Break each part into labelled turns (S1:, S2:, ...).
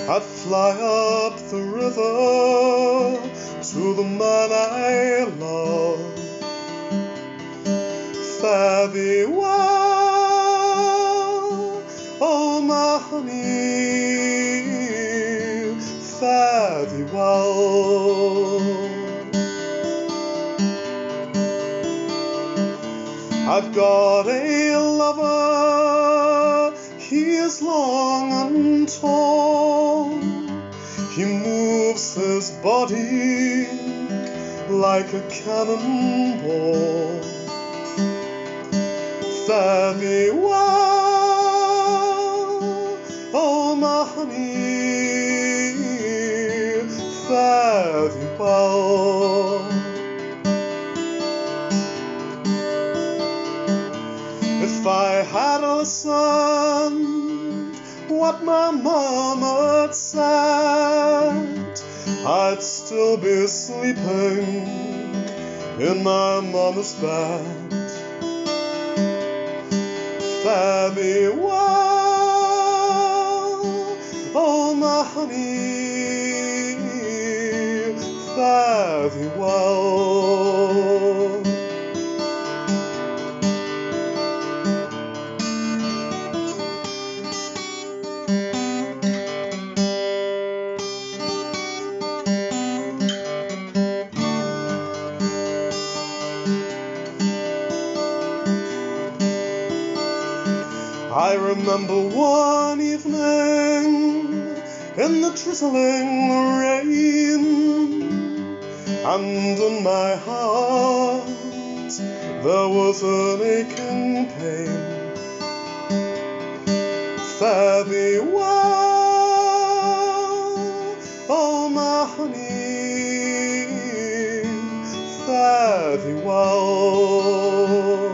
S1: I'd fly up the river to the man I love. Fare thee well, oh my honey, fare thee well. I've got a lover, he is long and tall. He moves his body like a cannonball. Fare thee well, oh my honey, fare thee well. If I had listened what my mama said, I'd still be sleeping in my mama's bed. Fare thee well, oh my honey, fare thee well. I remember one evening in the drizzling rain, and in my heart there was an aching pain. Fare thee well, oh my honey, fare thee well.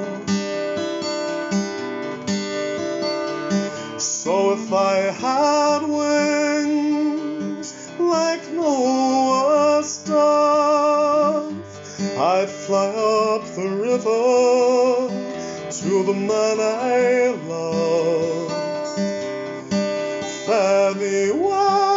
S1: So if I had wings like Noah's dove, I'd fly up the river to the man I love. Fare thee well,